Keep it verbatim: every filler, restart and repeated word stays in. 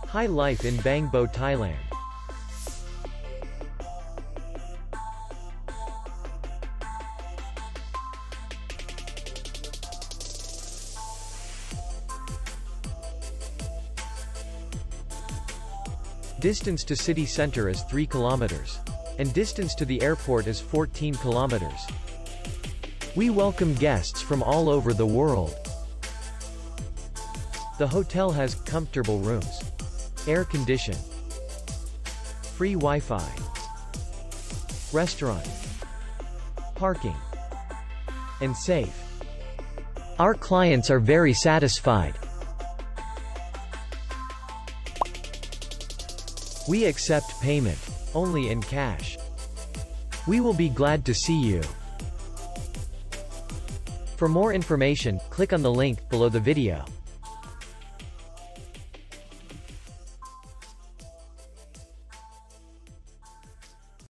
High life in Bangkok, Thailand. Distance to city center is three kilometers. And distance to the airport is fourteen kilometers. We welcome guests from all over the world. The hotel has comfortable rooms, air condition, free Wi-Fi, restaurant, parking, and safe. Our clients are very satisfied. We accept payment only in cash. We will be glad to see you. For more information, click on the link below the video.